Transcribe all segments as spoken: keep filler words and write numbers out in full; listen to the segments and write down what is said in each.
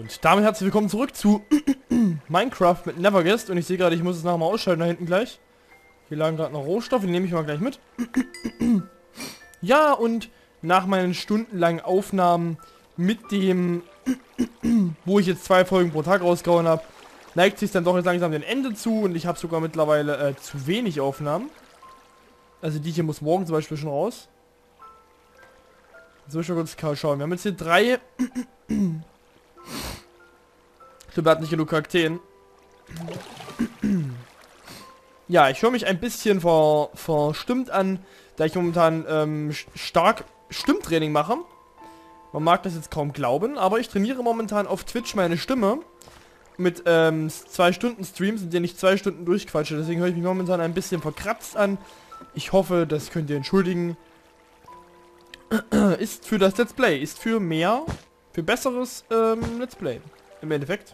Und damit herzlich willkommen zurück zu Minecraft mit Neverguest. Und ich sehe gerade, ich muss es nachher mal ausschalten da hinten gleich. Hier lagen gerade noch Rohstoffe, die nehme ich mal gleich mit. Ja, und nach meinen stundenlangen Aufnahmen mit dem, wo ich jetzt zwei Folgen pro Tag rausgehauen habe, neigt sich dann doch jetzt langsam dem Ende zu. Und ich habe sogar mittlerweile äh, zu wenig Aufnahmen. Also die hier muss morgen zum Beispiel schon raus. So, schon kurz schauen. Wir haben jetzt hier drei... Ich glaube, er hat nicht genug Charakteren. Ja, ich höre mich ein bisschen ver, verstimmt an, da ich momentan ähm, stark Stimmtraining mache. Man mag das jetzt kaum glauben, aber ich trainiere momentan auf Twitch meine Stimme. Mit ähm, zwei Stunden Streams, in denen ich zwei Stunden durchquatsche. Deswegen höre ich mich momentan ein bisschen verkratzt an. Ich hoffe, das könnt ihr entschuldigen. Ist für das Let's Play, ist für mehr, für besseres ähm, Let's Play. Im Endeffekt.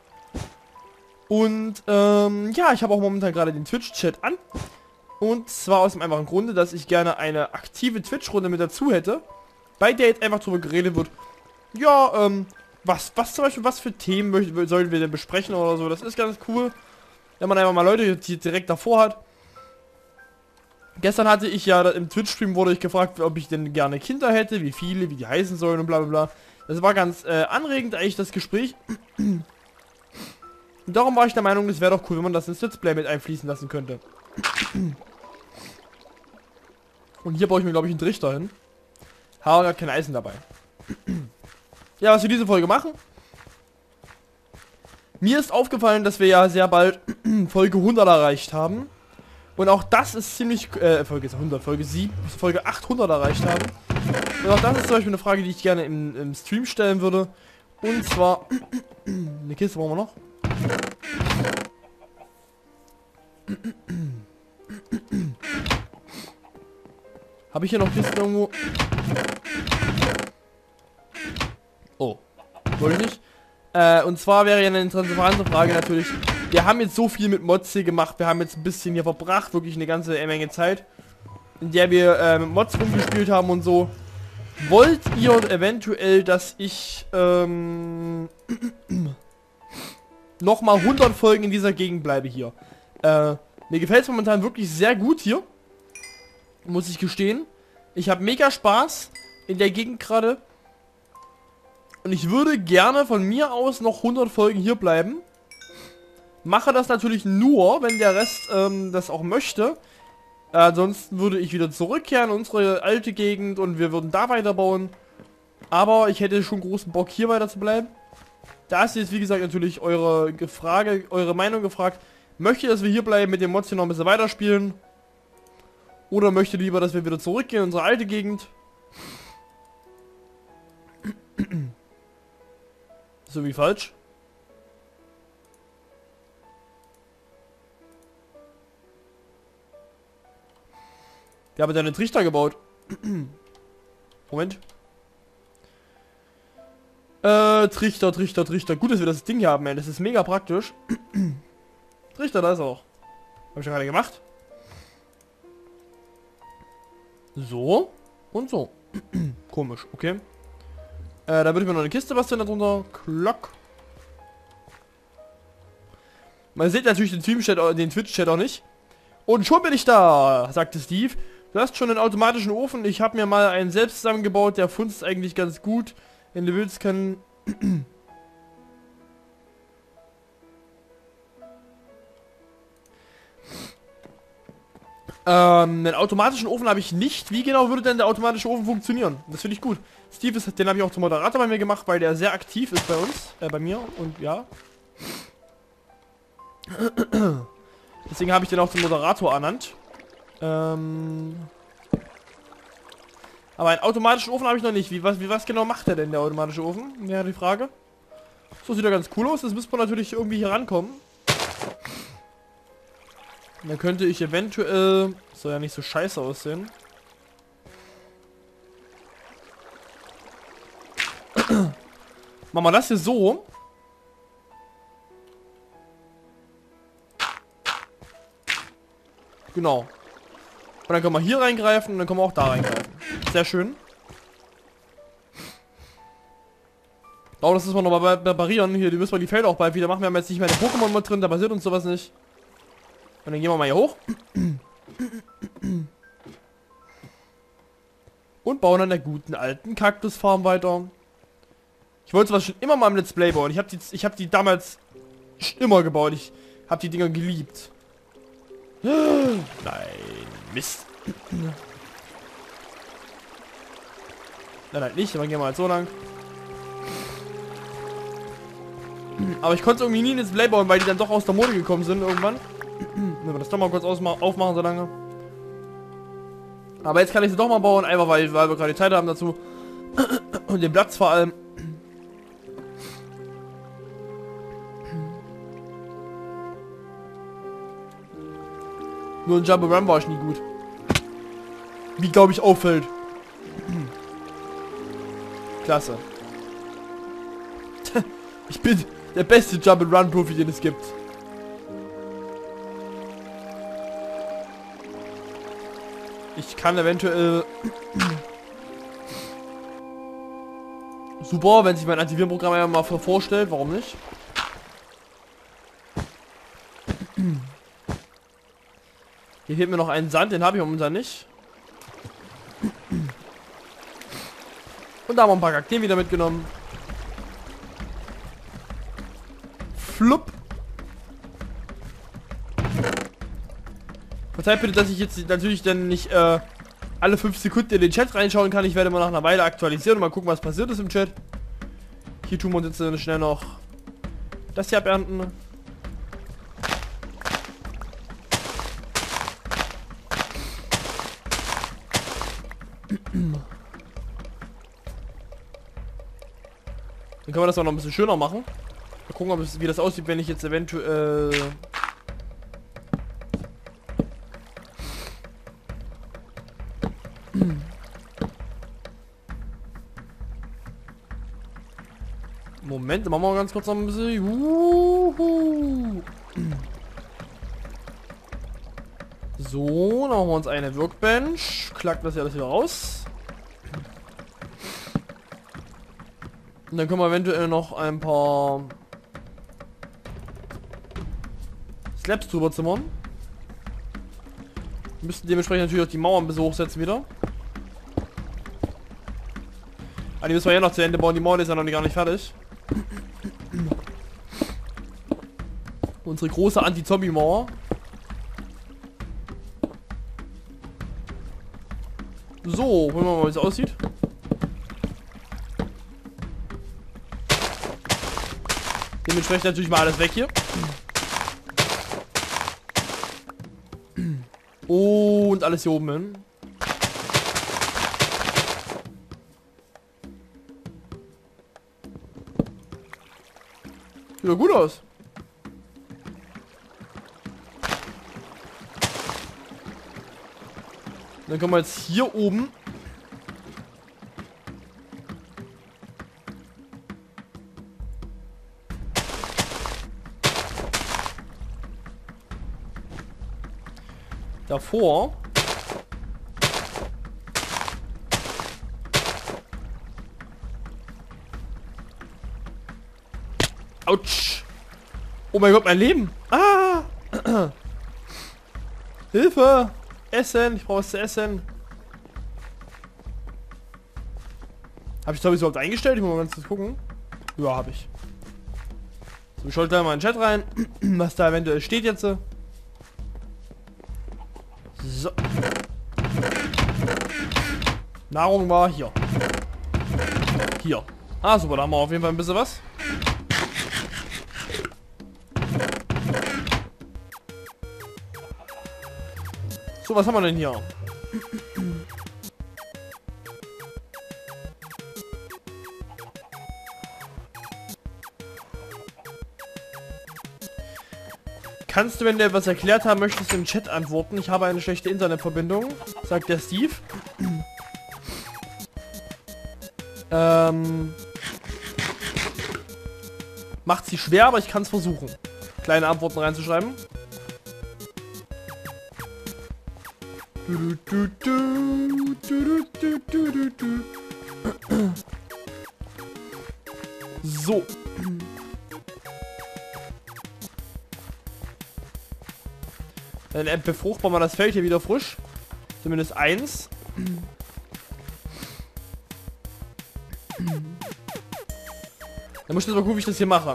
Und ähm, ja, ich habe auch momentan gerade den Twitch-Chat an. Und zwar aus dem einfachen Grunde, dass ich gerne eine aktive Twitch-Runde mit dazu hätte, bei der jetzt einfach drüber geredet wird. Ja, ähm, was, was zum Beispiel, was für Themen möchten, sollen wir denn besprechen oder so. Das ist ganz cool, wenn man einfach mal Leute die direkt davor hat. Gestern hatte ich ja, im Twitch-Stream wurde ich gefragt, ob ich denn gerne Kinder hätte, wie viele, wie die heißen sollen und bla bla bla. Das war ganz äh, anregend eigentlich, das Gespräch. Und darum war ich der Meinung, es wäre doch cool, wenn man das ins Let's Play mit einfließen lassen könnte. Und hier baue ich mir, glaube ich, einen Trichter hin. Habe gerade kein Eisen dabei. Ja, was wir diese Folge machen. Mir ist aufgefallen, dass wir ja sehr bald Folge hundert erreicht haben. Und auch das ist ziemlich... Äh, Folge hundert, Folge sieben, Folge achthundert erreicht haben. Und auch das ist zum Beispiel eine Frage, die ich gerne im, im Stream stellen würde. Und zwar... Eine Kiste brauchen wir noch. Habe ich hier noch Kisten irgendwo? Oh. Wollte ich nicht. Äh, und zwar wäre ja eine interessante Frage natürlich. Wir haben jetzt so viel mit Mods hier gemacht. Wir haben jetzt ein bisschen hier verbracht. Wirklich eine ganze Menge Zeit. In der wir äh, mit Mods rumgespielt haben und so. Wollt ihr eventuell, dass ich ähm, nochmal hundert Folgen in dieser Gegend bleibe hier? Äh, mir gefällt es momentan wirklich sehr gut hier. Muss ich gestehen. Ich habe mega Spaß in der Gegend gerade. Und ich würde gerne von mir aus noch hundert Folgen hier bleiben. Mache das natürlich nur, wenn der Rest ähm, das auch möchte. Äh, ansonsten würde ich wieder zurückkehren in unsere alte Gegend und wir würden da weiterbauen. Aber ich hätte schon großen Bock hier weiter zu bleiben. Da ist jetzt wie gesagt natürlich eure Frage, eure Meinung gefragt. Möchte ihr, dass wir hier bleiben mit dem Mods hier noch ein bisschen weiterspielen? Oder möchte lieber, dass wir wieder zurückgehen in unsere alte Gegend? So wie falsch. Der hat einen Trichter gebaut. Moment. Äh, Trichter, Trichter, Trichter. Gut, dass wir das Ding hier haben, ey. Das ist mega praktisch. Trichter, da ist er auch. Hab ich ja gerade gemacht. So. Und so. Komisch, okay. Äh, da würde ich mir noch eine Kiste basteln darunter. Klock. Man sieht natürlich den Stream-Chat, den Twitch-Chat auch nicht. Und schon bin ich da, sagte Steve. Du hast schon einen automatischen Ofen. Ich habe mir mal einen selbst zusammengebaut. Der funzt eigentlich ganz gut. Wenn du willst, kann... ähm, einen automatischen Ofen habe ich nicht. Wie genau würde denn der automatische Ofen funktionieren? Das finde ich gut. Steve ist, den habe ich auch zum Moderator bei mir gemacht, weil der sehr aktiv ist bei uns. Äh, bei mir. Und ja. Deswegen habe ich den auch zum Moderator ernannt. Ähm... Aber einen automatischen Ofen habe ich noch nicht. Wie was, wie was genau macht der denn, der automatische Ofen? Wäre die Frage. So sieht er ganz cool aus. Das müsste man natürlich irgendwie hier rankommen. Dann könnte ich eventuell... Soll ja nicht so scheiße aussehen. Machen wir das hier so. Genau. Und dann können wir hier reingreifen und dann können wir auch da reingreifen. Sehr schön. Oh, das müssen wir nochmal reparieren. Hier, die müssen wir die Felder auch bald wieder machen. Wir haben jetzt nicht mehr den Pokémon-Mod drin, da passiert uns sowas nicht. Und dann gehen wir mal hier hoch. Und bauen an der guten alten Kaktusfarm weiter. Ich wollte sowas schon immer mal im Let's Play bauen. Ich habe die, ich hab die damals immer gebaut. Ich habe die Dinger geliebt. Nein, Mist. Nein, halt nicht. Dann gehen wir halt so lang. Aber ich konnte es irgendwie nie in Let's Play bauen, weil die dann doch aus der Mode gekommen sind irgendwann. Wenn wir das doch mal kurz aufmachen so lange. Aber jetzt kann ich sie doch mal bauen, einfach weil, weil wir gerade die Zeit haben dazu. Und den Platz vor allem. Nur ein Jump'n'Run war ich nie gut. Wie glaube ich auffällt. Klasse. Ich bin der beste Jump'n'Run-Profi, den es gibt. Ich kann eventuell... Super, wenn sich mein Antivirenprogramm einmal mal vorstellt, warum nicht? Hier fehlt mir noch ein Sand, den habe ich momentan nicht. Und da haben wir ein paar Kakteen wieder mitgenommen. Flupp. Verzeiht bitte, dass ich jetzt natürlich dann nicht äh, alle fünf Sekunden in den Chat reinschauen kann. Ich werde mal nach einer Weile aktualisieren und mal gucken, was passiert ist im Chat. Hier tun wir uns jetzt schnell noch das hier abernten. Dann können wir das auch noch ein bisschen schöner machen. Mal gucken, ob es, wie das aussieht, wenn ich jetzt eventuell... Moment, machen wir mal ganz kurz noch ein bisschen... Juhu. So, dann machen wir uns eine Workbench. Klackt das ja alles wieder raus. Und dann können wir eventuell noch ein paar Slabs drüber zimmern. Wir müssen dementsprechend natürlich auch die Mauern ein bisschen hochsetzen wieder. Ah, die müssen wir ja noch zu Ende bauen. Die Mauer ist ja noch gar nicht fertig. Unsere große Anti-Zombie-Mauer. So, wollen wir mal, wie es aussieht. Dementsprechend natürlich mal alles weg hier. Und alles hier oben hin. Sieht doch gut aus. Dann können wir jetzt hier oben davor Autsch. Oh mein Gott, mein Leben. Ah. Hilfe. Essen. Ich brauche was zu essen. Habe ich Zombies überhaupt eingestellt? Ich muss mal ganz kurz gucken. Ja, habe ich. So, ich schalte da mal in den Chat rein, was da eventuell steht jetzt. So. Nahrung war hier. Hier. Ah, super, da haben wir auf jeden Fall ein bisschen was. So, was haben wir denn hier? Kannst du, wenn du etwas erklärt haben möchtest, im Chat antworten? Ich habe eine schlechte Internetverbindung, sagt der Steve. ähm, macht sie schwer, aber ich kann es versuchen. Kleine Antworten reinzuschreiben. Du, du, du, du, du, du, du, du. So. Dann befruchten wir das Feld hier wieder frisch. Zumindest eins. Dann muss ich jetzt mal gucken, wie ich das hier mache.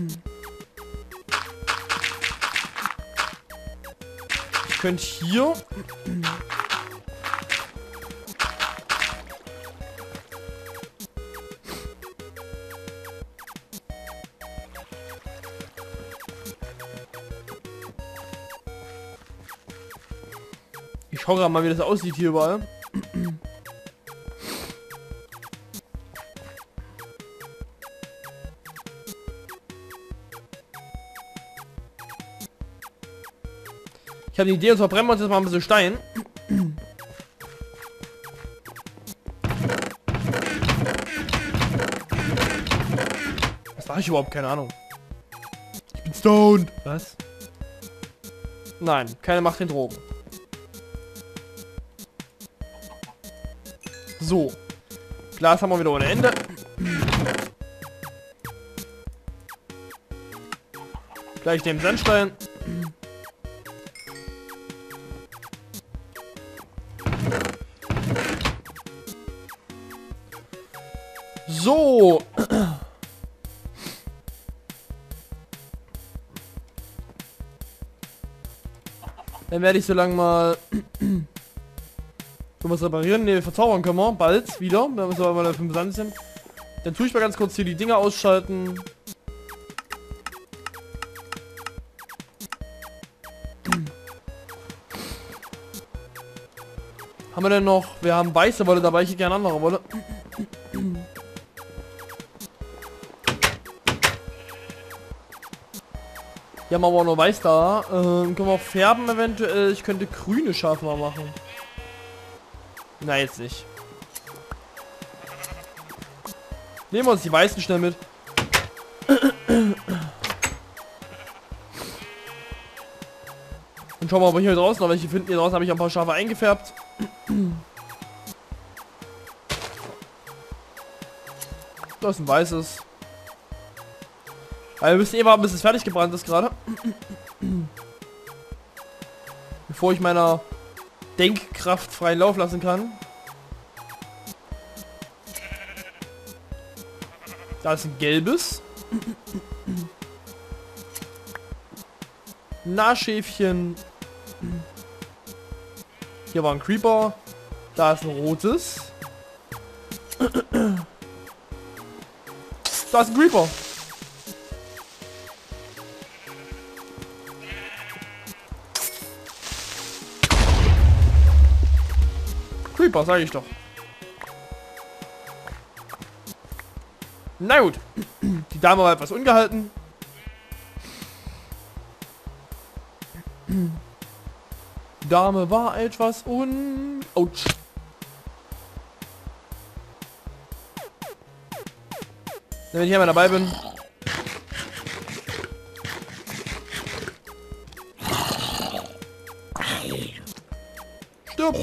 Ich könnte hier... Ich schau gerade mal, wie das aussieht hier überall. Ich habe die Idee, und zwar brennen wir uns jetzt mal ein bisschen Stein. Was war ich überhaupt? Keine Ahnung. Ich bin stoned. Was? Nein, keine Macht den Drogen. So. Glas haben wir wieder ohne Ende. Gleich den Sandstein. So. Dann werde ich so lange mal was reparieren. Ne, verzaubern können wir bald wieder, wenn wir so mal fünf sind. Dann tue ich mal ganz kurz hier die Dinger ausschalten. Haben wir denn noch? Wir haben weiße Wolle dabei, ich hätte gerne andere Wolle. Hier haben wir aber nur weiß da. Ähm, können wir auch färben eventuell. Ich könnte grüne Schafe mal machen. Na, jetzt nicht. Nehmen wir uns die weißen schnell mit. Und schauen wir mal, ob wir hier draußen noch welche finden. Hier draußen habe ich ein paar Schafe eingefärbt. Das ist ein weißes. Weil wir müssen eh warten, bis es fertig gebrannt ist gerade. Bevor ich meiner Denkkraft freien Lauf lassen kann. Da ist ein gelbes. Na, Schäfchen. Hier war ein Creeper. Da ist ein rotes. Da ist ein Creeper. Creeper, sage ich doch. Na gut. Die Dame war etwas ungehalten. Die Dame war etwas un... Autsch. Wenn ich hier mal dabei bin. Stirb.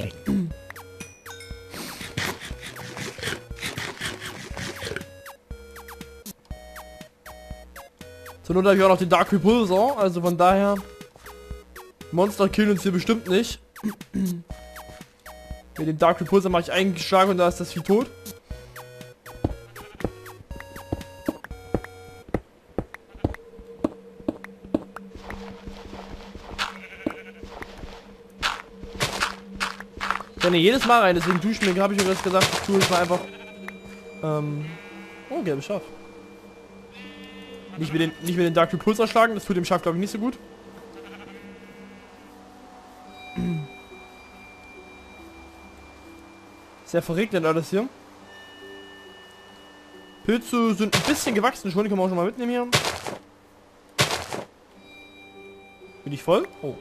Zur Not habe ich auch noch den Dark Repulsor, also von daher... Monster killen uns hier bestimmt nicht. Mit dem Dark Repulsor mache ich einen Schlag und da ist das Vieh tot. Ich renne jedes Mal rein, deswegen tue ich mir, habe ich mir das gesagt, ich tue ich mal einfach... Ähm... Oh, gelbes Schaf. Nicht mit den, nicht mit den Dark Repulsor schlagen, das tut dem Schaf glaube ich nicht so gut. Sehr verregnet alles hier. Pilze sind ein bisschen gewachsen schon, die können wir auch schon mal mitnehmen hier. Bin ich voll? Oh.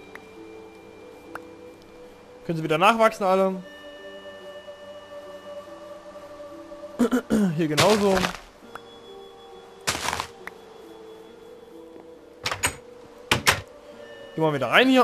Können sie wieder nachwachsen alle. Hier genauso. Gehen wir wieder rein hier.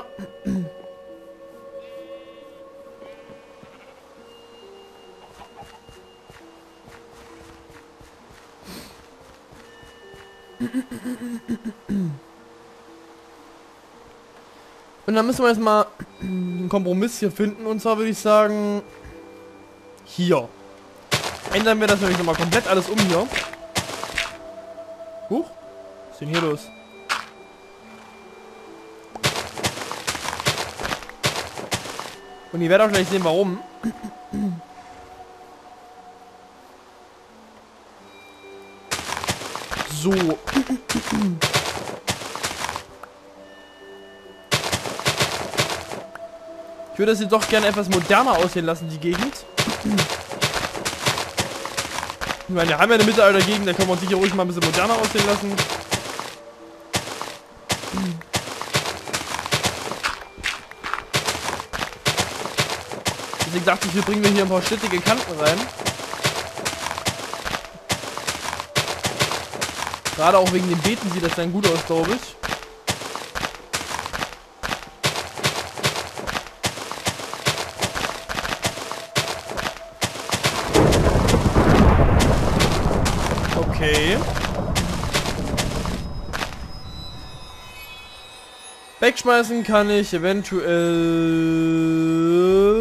Und dann müssen wir jetzt mal einen Kompromiss hier finden. Und zwar würde ich sagen, hier. Ändern wir das nämlich nochmal komplett alles um hier. Huch, was ist denn hier los? Und ihr werdet auch gleich sehen, warum. So. Ich würde das jetzt doch gerne etwas moderner aussehen lassen, die Gegend. Ich meine, wir haben ja eine Mittelalter-Gegend, da können wir uns sicher ruhig mal ein bisschen moderner aussehen lassen. Deswegen dachte ich, wir bringen hier ein paar schnittige Kanten rein. Gerade auch wegen den Beeten sieht das dann gut aus, glaube ich. Okay. Wegschmeißen kann ich eventuell